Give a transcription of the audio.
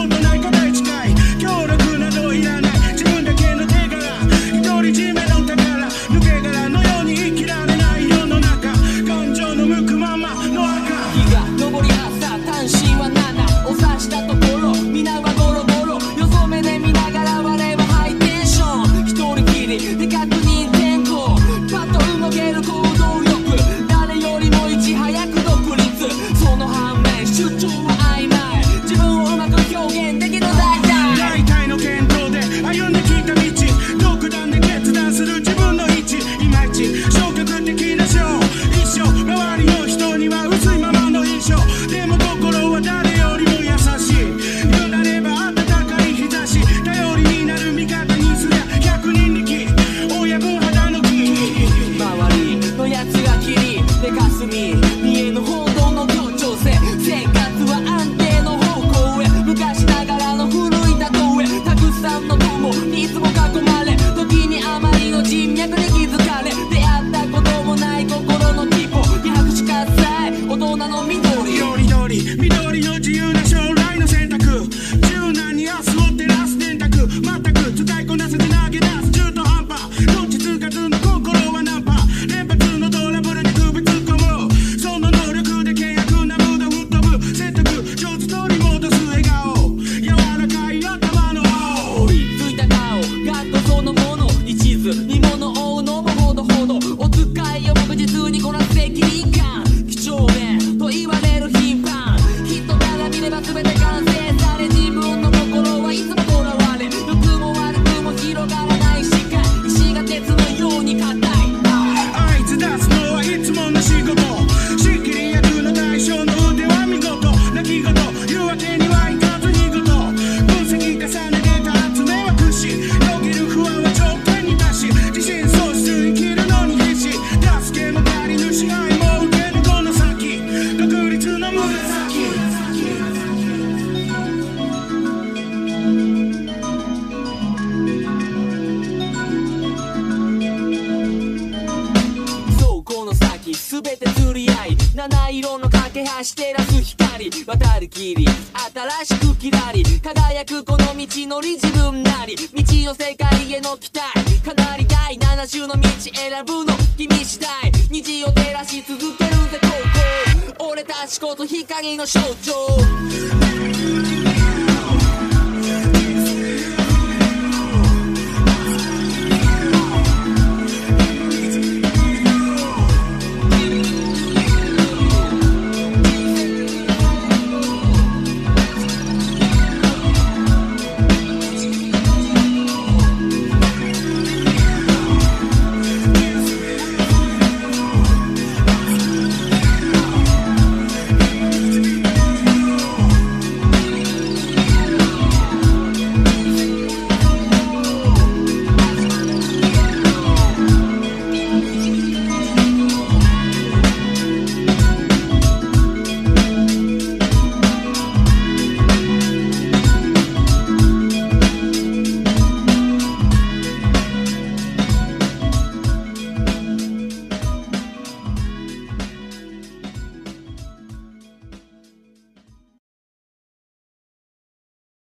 ことない答え近い。協力などいらない。自分だけの手柄、独り占めの宝、抜け殻のように生きられない世の中、感情の向くままの赤。 日が昇り朝、単身は7を指したところ、皆はゴロゴロよそ目で見ながら我はハイテンション。一人きりで確認転校、パッと動ける行動力、誰よりもいち早く独立。その反面主張は曖昧、自分をうまく表現できる大体の検討で歩んできた道、独断で決断する自分の位置、いまいち消極的な性、一生周りの人には薄いままの印象、でも心は誰よりも優しい。言うなれば温かい日差し、頼りになる味方にすりゃ100人力、親分肌の木。 周りのやつが切りで霞見えぬ報道の協調性、生活は安定の方向へ、昔ながらの古い例え、たくさんの友にいつも囲まれ、時にあまりの人脈に気づかれ、出会ったこともない心の希望に拍手喝采、大人の緑緑の自由な将来の選択、柔軟に明日を照らす電卓、全く使いこなせて投げ出す中途半端、どっちつかずの心はナンパ、連発のトラブルで首突っ込む、その能力で険悪なムード吹っ飛ぶ、説得上手取り戻す笑顔、柔らかい頭の青、 折りついた顔ガッとそのもの、一途に物を追うのもほどほど、お使いを確実にこなす責任感、几帳面と言われる頻繁、人から見れば全て完成され、自分の心はいつもとらわれ、良くも悪くも広がらない視界、石が鉄のように硬い。 あいつ出すのはいつもの仕事、仕切り役の大将の腕は見事、泣き言言うわけにはいかずにごと、分析重ねデータ集めは屈指、よぎる不安は頂点に達し、自信喪失生きるのに必死、助けも借りぬ支配も受けぬこの先、独立の紫。 そうこの先すべて釣り合い、七色の架け橋照らす光、渡りきり新しくきらり輝くこの道のり、自分なり未知の世界への期待、かなり第7種の道選ぶの君次第、虹を照らし続けるぜ高校、俺たちこそ光の象徴。